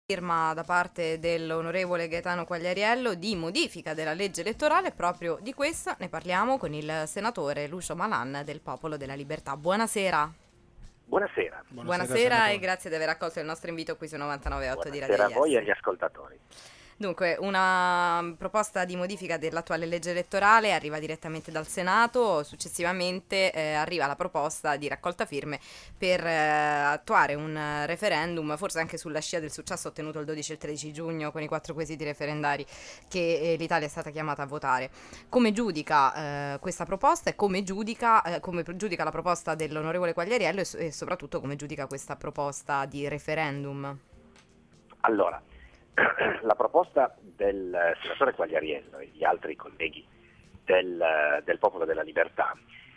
Firma da parte dell'onorevole Gaetano Quagliariello di modifica della legge elettorale. Proprio di questa ne parliamo con il senatore Lucio Malan del Popolo della Libertà. Buonasera. Buonasera. Buonasera e senatore. grazie di aver accolto il nostro invito qui su 99.8 di Radio Buonasera a voi e Ies. agli ascoltatori. Dunque, una proposta di modifica dell'attuale legge elettorale arriva direttamente dal Senato, successivamente arriva la proposta di raccolta firme per attuare un referendum, forse anche sulla scia del successo ottenuto il 12 e il 13 giugno con i 4 quesiti referendari che l'Italia è stata chiamata a votare. Come giudica questa proposta e come giudica la proposta dell'onorevole Quagliariello e soprattutto come giudica questa proposta di referendum? Allora, la proposta del senatore Quagliariello e di altri colleghi del Popolo della Libertà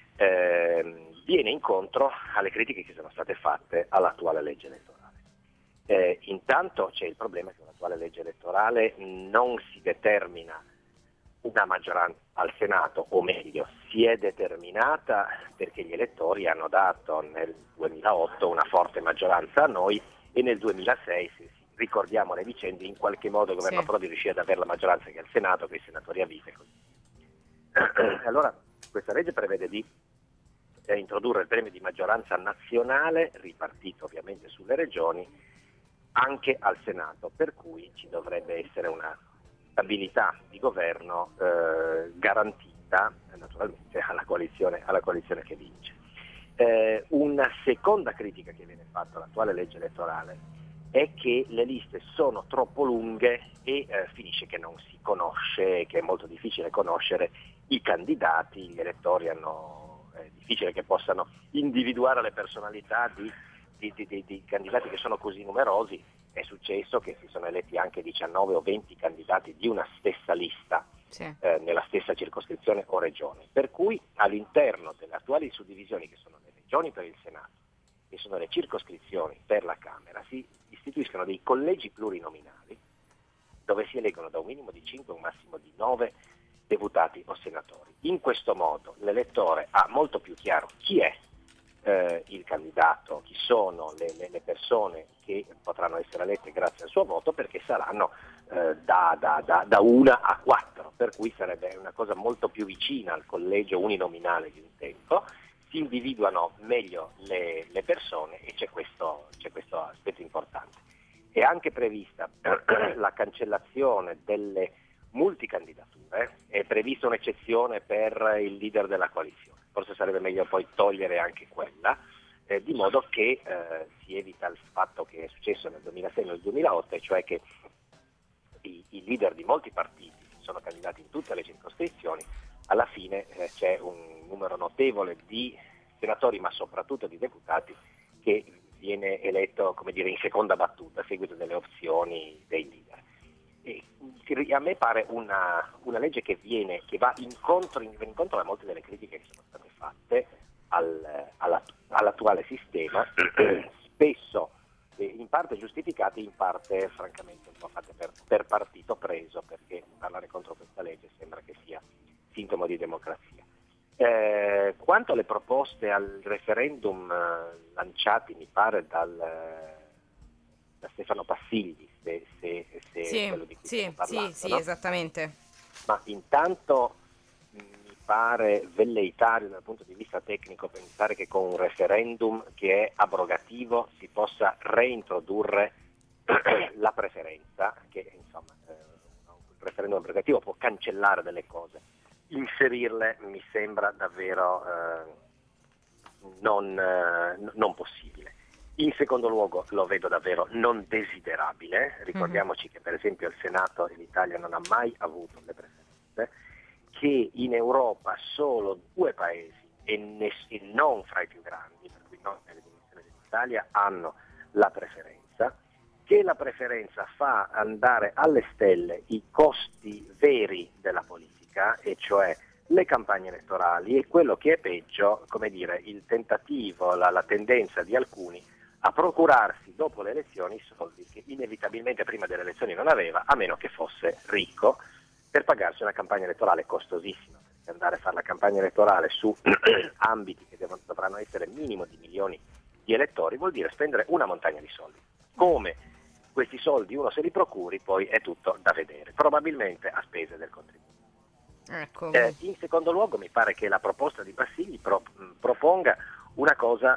viene incontro alle critiche che sono state fatte all'attuale legge elettorale. Intanto c'è il problema che con l'attuale legge elettorale non si determina una maggioranza al Senato, o meglio, si è determinata perché gli elettori hanno dato nel 2008 una forte maggioranza a noi e nel 2006, se ricordiamo le vicende, in qualche modo il governo Prodi riuscì ad avere la maggioranza che al Senato, con i senatori a vita e così. Allora, questa legge prevede di introdurre il premio di maggioranza nazionale, ripartito ovviamente sulle regioni, anche al Senato, per cui ci dovrebbe essere una stabilità di governo garantita naturalmente alla coalizione che vince. Una seconda critica che viene fatta all'attuale legge elettorale è che le liste sono troppo lunghe e finisce che non si conosce, che è molto difficile conoscere i candidati, gli elettori è difficile che possano individuare le personalità di candidati che sono così numerosi. È successo che si sono eletti anche 19 o 20 candidati di una stessa lista nella stessa circoscrizione o regione, per cui all'interno delle attuali suddivisioni, che sono le regioni per il Senato e sono le circoscrizioni per la Camera, si istituiscono dei collegi plurinominali dove si eleggono da un minimo di 5 a un massimo di 9 deputati o senatori. In questo modo l'elettore ha molto più chiaro chi è il candidato, chi sono le persone che potranno essere elette grazie al suo voto, perché saranno da 1 a 4, per cui sarebbe una cosa molto più vicina al collegio uninominale di un tempo. Si individuano meglio le persone e c'è questo aspetto importante. È anche prevista la cancellazione delle multicandidature, è prevista un'eccezione per il leader della coalizione, forse sarebbe meglio poi togliere anche quella, di modo che si evita il fatto che è successo nel 2006 e nel 2008, e cioè che i leader di molti partiti sono candidati in tutte le circoscrizioni, alla fine c'è un numero notevole di senatori, ma soprattutto di deputati, che viene eletto, come dire, in seconda battuta a seguito delle opzioni dei leader. E a me pare una legge che va incontro a molte delle critiche che sono state fatte all'attuale sistema, spesso in parte giustificate, in parte francamente un po' fatte per partito preso, perché parlare contro questa legge sembra che sia sintomo di democrazia. Quanto alle proposte al referendum lanciati, mi pare da Stefano Passigli, se quello di cui stiamo parlando, sì, no? esattamente. Ma intanto mi pare velleitario dal punto di vista tecnico pensare che con un referendum che è abrogativo si possa reintrodurre la preferenza, che insomma il referendum abrogativo può cancellare delle cose. Inserirle mi sembra davvero non possibile. In secondo luogo lo vedo davvero non desiderabile. Ricordiamoci che per esempio il Senato e l'Italia non ha mai avuto le preferenze, che in Europa solo 2 paesi e non fra i più grandi, per cui non nelle dimensioni dell'Italia, hanno la preferenza, che la preferenza fa andare alle stelle i costi veri della politica, e cioè le campagne elettorali, e quello che è peggio, come dire, il tentativo, la tendenza di alcuni a procurarsi dopo le elezioni i soldi che inevitabilmente prima delle elezioni non aveva, a meno che fosse ricco, per pagarsi una campagna elettorale costosissima, perché andare a fare la campagna elettorale su ambiti che dovranno essere minimo di milioni di elettori vuol dire spendere una montagna di soldi. Come questi soldi uno se li procuri, poi è tutto da vedere, probabilmente a spese del contribuente. Ecco. In secondo luogo mi pare che la proposta di Bassigli proponga una cosa,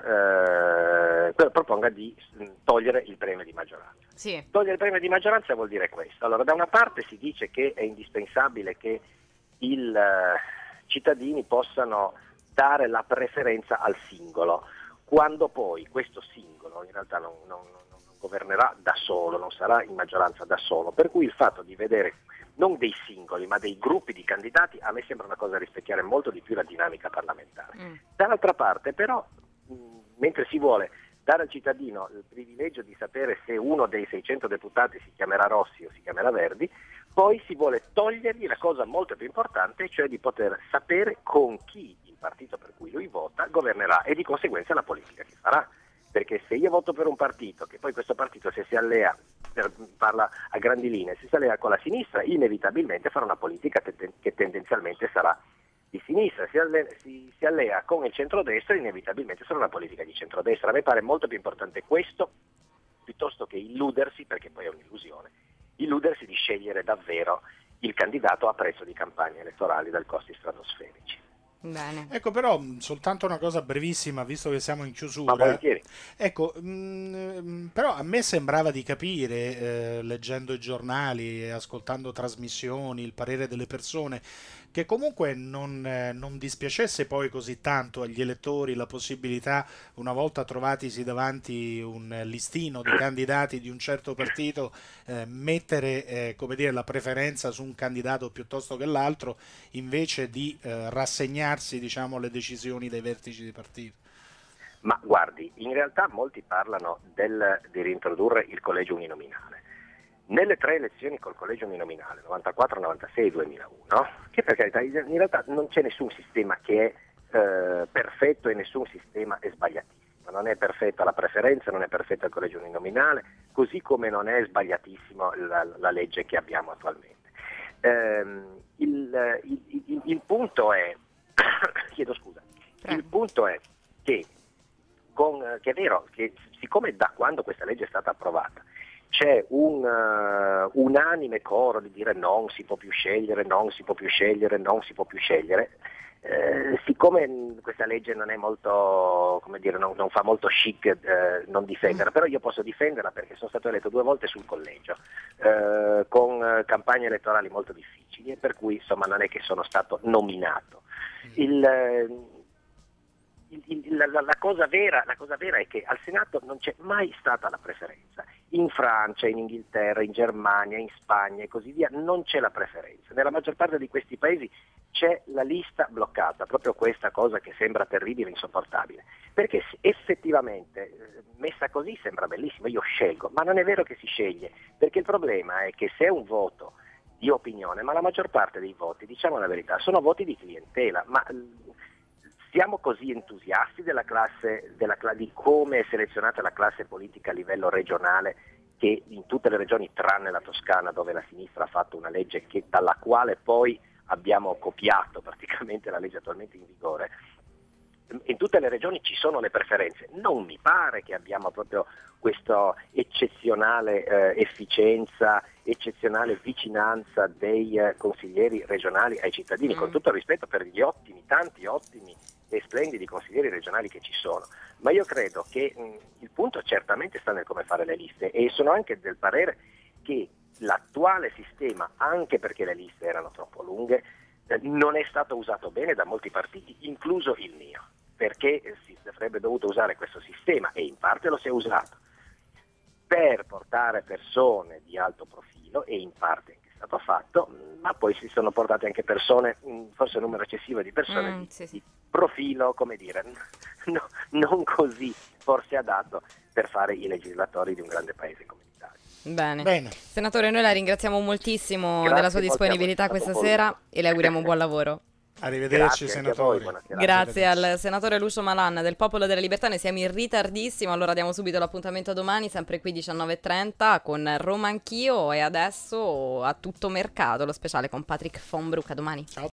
proponga di togliere il premio di maggioranza. Sì. Togliere il premio di maggioranza vuol dire questo. Allora, da una parte si dice che è indispensabile che i cittadini possano dare la preferenza al singolo, quando poi questo singolo in realtà non governerà da solo, non sarà in maggioranza da solo, per cui il fatto di vedere non dei singoli ma dei gruppi di candidati a me sembra una cosa da rispecchiare molto di più la dinamica parlamentare. Dall'altra parte però, mentre si vuole dare al cittadino il privilegio di sapere se uno dei 600 deputati si chiamerà Rossi o si chiamerà Verdi, poi si vuole togliergli la cosa molto più importante, cioè di poter sapere con chi il partito per cui lui vota governerà e di conseguenza la politica che farà. Perché se io voto per un partito, che poi questo partito se si allea, parla a grandi linee, se si allea con la sinistra, inevitabilmente farà una politica che tendenzialmente sarà di sinistra, si allea con il centrodestra, inevitabilmente sarà una politica di centrodestra. A me pare molto più importante questo, piuttosto che illudersi, perché poi è un'illusione, illudersi di scegliere davvero il candidato a prezzo di campagne elettorali dal costi stratosferici. Bene. Ecco, però soltanto una cosa brevissima, visto che siamo in Ma chiusura. volentieri. Ecco, però a me sembrava di capire, leggendo i giornali e ascoltando trasmissioni, il parere delle persone, che comunque non dispiacesse poi così tanto agli elettori la possibilità, una volta trovatisi davanti un listino di candidati di un certo partito, mettere come dire, la preferenza su un candidato piuttosto che l'altro, invece di rassegnarsi, diciamo, alle decisioni dei vertici di partito. Ma guardi, in realtà molti parlano di reintrodurre il collegio uninominale. Nelle 3 elezioni col collegio uninominale, 94, 96 e 2001, che per carità in realtà non c'è nessun sistema che è perfetto e nessun sistema è sbagliatissimo. Non è perfetta la preferenza, non è perfetta il collegio uninominale, così come non è sbagliatissimo la legge che abbiamo attualmente. Il punto è, chiedo scusa, il punto è che è vero che siccome da quando questa legge è stata approvata c'è un unanime coro di dire non si può più scegliere, non si può più scegliere, non si può più scegliere, siccome questa legge non è molto, come dire, non fa molto chic non difenderla, però io posso difenderla perché sono stato eletto 2 volte sul collegio, con campagne elettorali molto difficili e per cui insomma non è che sono stato nominato. La cosa vera è che al Senato non c'è mai stata la preferenza. In Francia, in Inghilterra, in Germania, in Spagna e così via non c'è la preferenza. Nella maggior parte di questi paesi c'è la lista bloccata, proprio questa cosa che sembra terribile e insopportabile. Perché effettivamente messa così sembra bellissimo, io scelgo, ma non è vero che si sceglie, perché il problema è che se è un voto di opinione, ma la maggior parte dei voti, diciamo la verità, sono voti di clientela, ma siamo così entusiasti di come è selezionata la classe politica a livello regionale che in tutte le regioni tranne la Toscana dove la sinistra ha fatto una legge dalla quale poi abbiamo copiato praticamente la legge attualmente in vigore, in tutte le regioni ci sono le preferenze. Non mi pare che abbiamo proprio questa eccezionale efficienza, eccezionale vicinanza dei consiglieri regionali ai cittadini, con tutto il rispetto per gli tanti ottimi e splendidi consiglieri regionali che ci sono, ma io credo che il punto certamente sta nel come fare le liste e sono anche del parere che l'attuale sistema, anche perché le liste erano troppo lunghe, non è stato usato bene da molti partiti, incluso il mio, perché si avrebbe dovuto usare questo sistema e in parte lo si è usato per portare persone di alto profilo e in parte è stato fatto, ma poi si sono portate anche persone, forse un numero eccessivo di persone di profilo, come dire, non così forse adatto per fare i legislatori di un grande paese come l'Italia. Bene. Senatore, noi la ringraziamo moltissimo Grazie della sua disponibilità questa sera e le auguriamo buon lavoro. Arrivederci, Grazie senatore. Grazie al senatore Lucio Malan del Popolo della Libertà. Noi siamo in ritardissimo, allora diamo subito l'appuntamento domani, sempre qui 19:30 con Roma Anch'io e adesso a tutto mercato, lo speciale con Patrick von Broek. A domani. Ciao.